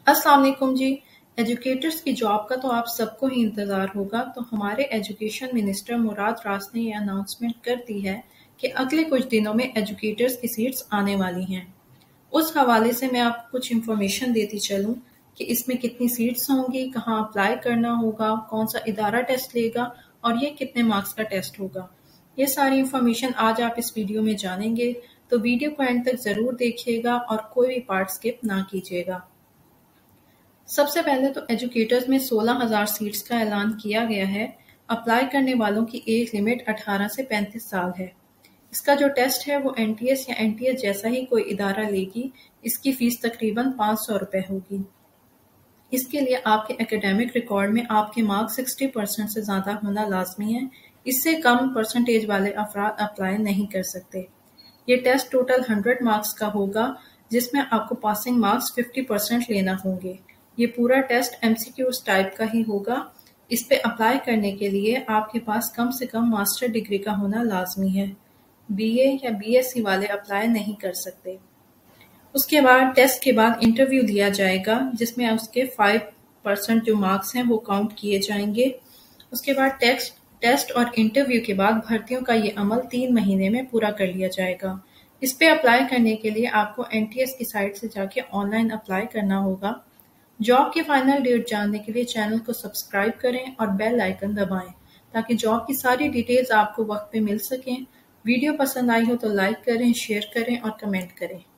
अस्सलाम वालेकुम जी। एजुकेटर्स की जॉब का तो आप सबको ही इंतज़ार होगा, तो हमारे एजुकेशन मिनिस्टर मुराद रास ने ये अनाउंसमेंट कर दी है कि अगले कुछ दिनों में एजुकेटर्स की सीट्स आने वाली हैं। उस हवाले से मैं आपको कुछ इन्फॉर्मेशन देती चलूं कि इसमें कितनी सीट्स होंगी, कहाँ अप्लाई करना होगा, कौन सा इदारा टेस्ट लेगा और ये कितने मार्क्स का टेस्ट होगा। ये सारी इन्फॉर्मेशन आज आप इस वीडियो में जानेंगे, तो वीडियो को एंड तक ज़रूर देखिएगा और कोई भी पार्ट स्किप ना कीजिएगा। सबसे पहले तो एजुकेटर्स में 16,000 सीट्स का ऐलान किया गया है। अप्लाई करने वालों की एज लिमिट 18 से 35 साल है। इसका जो टेस्ट है वो एनटीएस या एनटीएस जैसा ही कोई इदारा लेगी। इसकी फीस तकरीबन 500 रुपए होगी। इसके लिए आपके एकेडमिक रिकॉर्ड में आपके मार्क्स 60% से ज़्यादा होना लाजमी है। इससे कम परसेंटेज वाले अफराद अप्लाई नहीं कर सकते। ये टेस्ट टोटल 100 मार्क्स का होगा, जिसमें आपको पासिंग मार्क्स 50% लेना होंगे। ये पूरा टेस्ट एमसीक्यूज टाइप का ही होगा। इस पे अप्लाई करने के लिए आपके पास कम से कम मास्टर डिग्री का होना लाजमी है। बीए या बीएससी वाले अप्लाई नहीं कर सकते। उसके बाद टेस्ट के बाद इंटरव्यू लिया जाएगा, जिसमें उसके 5% जो मार्क्स हैं वो काउंट किए जाएंगे। उसके बाद टेस्ट और इंटरव्यू के बाद भर्तियों का ये अमल 3 महीने में पूरा कर लिया जाएगा। इस पे अप्लाई करने के लिए आपको एनटीएस की साइट से जाके ऑनलाइन अप्लाई करना होगा। जॉब की फाइनल डेट जानने के लिए चैनल को सब्सक्राइब करें और बेल आइकन दबाएं, ताकि जॉब की सारी डिटेल्स आपको वक्त पे मिल सकें। वीडियो पसंद आई हो तो लाइक करें, शेयर करें और कमेंट करें।